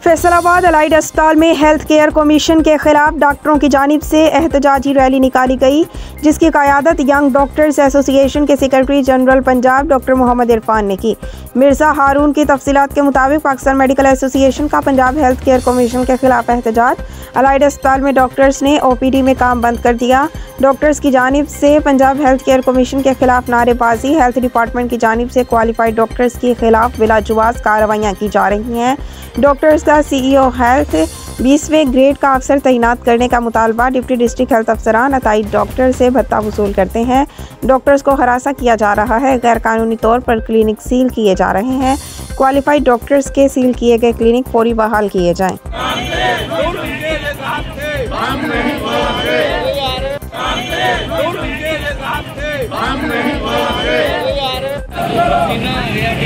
Faisalabad allied अस्पताल में health care commission के खिलाफ डॉक्टरों की जानिब से एहतजाजी रैली निकाली गई, जिसकी क़यादत यंग डॉक्टर्स एसोसिएशन के secretary general Punjab doctor Mohammad Irfan ने की। मिर्ज़ा हारून की तफसीलात के मुताबिक पाकिस्तान मेडिकल एसोसिएशन का पंजाब हेल्थ केयर कमीशन के खिलाफ एहतजाज। अलाइड अस्पताल में डॉक्टर्स ने OPD में काम बंद कर दिया। डॉक्टर्स की जानिब से पंजाब हेल्थ केयर कमीशन के खिलाफ नारेबाजी। हेल्थ डिपार्टमेंट की जानिब से क्वालिफाइड डॉक्टर्स के खिलाफ बिलाजुवाज कार्रवाइयाँ की जा रही हैं। डॉक्टर्स का CEO हेल्थ 20वें ग्रेड का अफसर तैनात करने का मुतालबा। डिप्टी डिस्ट्रिक्ट हेल्थ अफसरान अताई डॉक्टर से भत्ता वसूल करते हैं। डॉक्टर्स को हरासा किया जा रहा है। गैर कानूनी तौर पर क्लिनिक सील किए जा रहे हैं। क्वालिफाइड डॉक्टर्स के सील किए गए क्लिनिक फौरी बहाल किए जाएं। हम नहीं